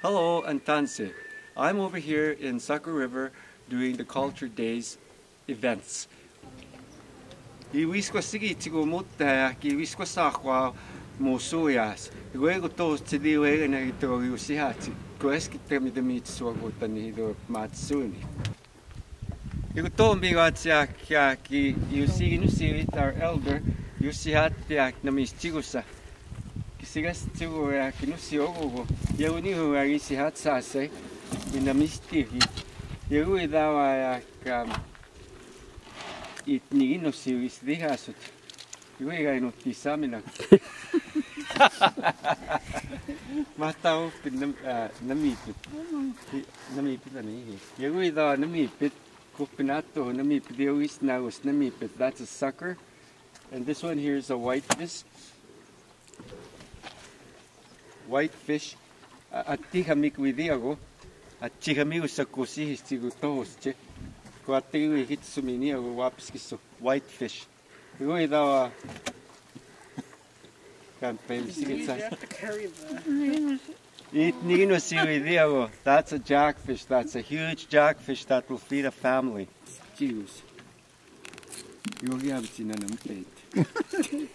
Hello, Antanse. I'm over here in Sucker River doing the Culture Days events. Iwisko sigi tigo mutta iwisko sakwa mosuias. Luego todos te digo en el territorio sihati. Koeski temi de mit suaguta ni do matsuni. Igo to migatsia ki you see no see it our elder you see hat na mistigusa. Sigas tigo ki no see ogo. Eu ni ho agi si hat sa se na mistigi. Eu idava it ni no see is dihasut. Eu ia no tisamina. Matau namipit. Namipit ani. Eu idava namipit. Kupinato namipit. Eu is now is namipit. That's a sucker. And this one here is a whitefish. Whitefish. At tihamik widiago. At tihamik sa kusi histigo tohosche. Kuatigo hitsumini ago wapiskiso. Whitefish. Eu idava That's a jackfish. That's a huge jackfish that will feed a family. Jews. You have seen an plate.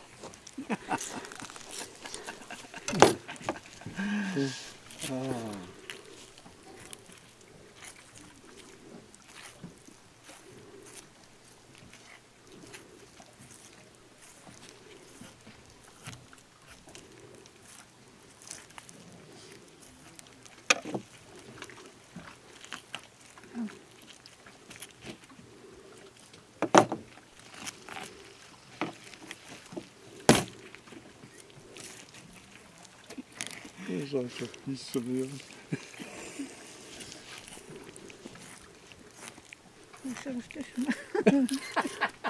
Oh. Żarka, nic sobie. Muszę już też.